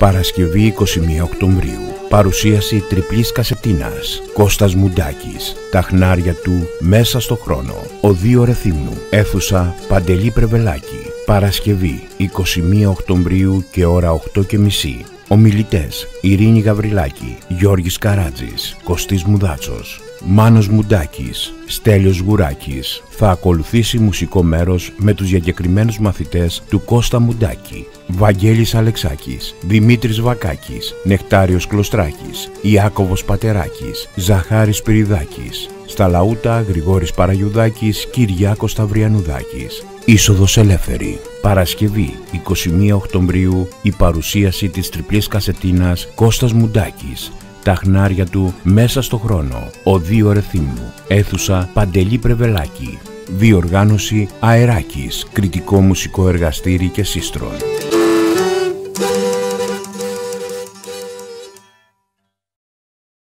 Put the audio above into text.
Παρασκευή 21 Οκτωβρίου. Παρουσίαση τριπλής κασετίνας. Κώστας Μουντάκης. Τα χνάρια του μέσα στο χρόνο. Οδείο Ρεθύμνου. Αίθουσα Παντελή Πρεβελάκη. Παρασκευή 21 Οκτωβρίου και ώρα 8:30. Ομιλητές: Ειρήνη Γαβριλάκη, Γιώργης Καράτζης, Κωστής Μουδάτσος, Μάνος Μουντάκης, Στέλιος Γουράκης. Θα ακολουθήσει μουσικό μέρος με τους διακεκριμένους μαθητές του Κώστα Μουντάκη: Βαγγέλης Αλεξάκης, Δημήτρης Βακάκης, Νεκτάριος Κλωστράκης, Ιάκωβος Πατεράκης, Ζαχάρης Σπυριδάκης. Στα λαούτα Γρηγόρης Παραγιουδάκης, Κυριάκος Σταυριανουδάκης. Είσοδος ελεύθερη. Παρασκευή 21 Οκτωβρίου η παρουσίαση της τριπλής κασετίνας Κώστας Μουντάκης. Τα χνάρια του μέσα στο χρόνο. Οδείο Ρεθύμνου. Αίθουσα Παντελή Πρεβελάκη. Διοργάνωση Αεράκης, κριτικό μουσικό εργαστήρι και σύστρον.